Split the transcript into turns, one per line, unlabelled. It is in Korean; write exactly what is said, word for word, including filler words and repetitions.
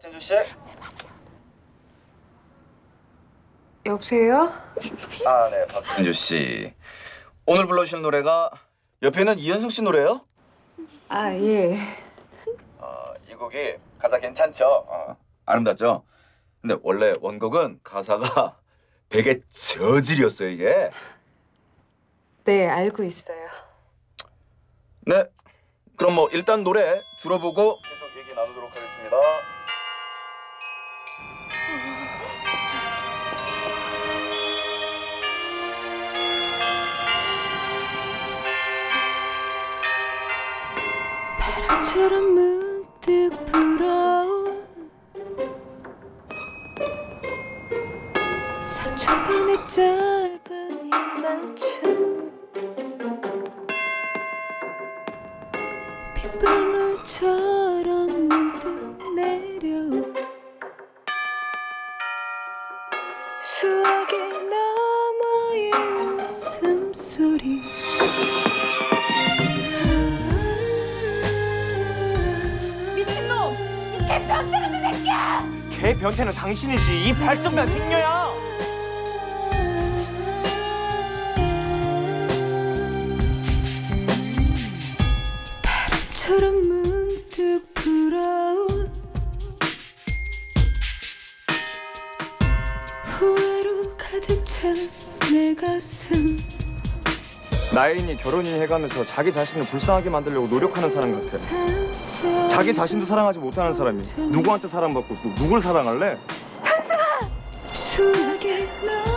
박진주 씨?
여보세요?
아, 네, 박진주 씨. 오늘 불러주실 노래가 옆에 있는 이현숙 씨 노래예요?
아, 예.
어, 이 곡이 가사 괜찮죠? 어, 아름답죠? 근데 원래 원곡은 가사가 베개 저질이었어요, 이게.
네, 알고 있어요.
네, 그럼 뭐 일단 노래 들어보고 계속 얘기 나누도록 하겠습니다.
바람처럼 문득 불어온 삼 초간의 짧은 입맞춤 빗방울처럼 문득 내려온 수학의 너머의 웃음소리
미친놈! 이 개변태 같은 새끼야!
개 변태는 당신이지. 이 발정난 생녀야.
바람처럼 문득 불어온 후회로 가득 찬 내 가슴
나인이 결혼이 해가면서 자기 자신을 불쌍하게 만들려고 노력하는 사람 같아. 자기 자신도 사랑하지 못하는 사람이 누구한테 사랑받고 또 누굴 사랑할래?
수학의 너